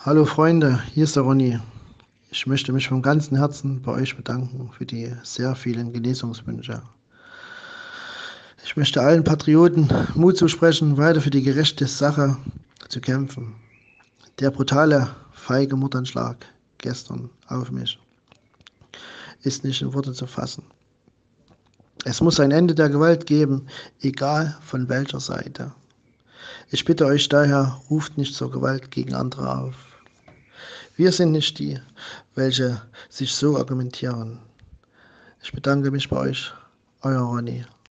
Hallo Freunde, hier ist der Ronny. Ich möchte mich von ganzem Herzen bei euch bedanken für die sehr vielen Genesungswünsche. Ich möchte allen Patrioten Mut zusprechen, weiter für die gerechte Sache zu kämpfen. Der brutale, feige Mordanschlag gestern auf mich ist nicht in Worte zu fassen. Es muss ein Ende der Gewalt geben, egal von welcher Seite. Ich bitte euch daher, ruft nicht zur Gewalt gegen andere auf. Wir sind nicht die, welche sich so argumentieren. Ich bedanke mich bei euch, euer Ronny.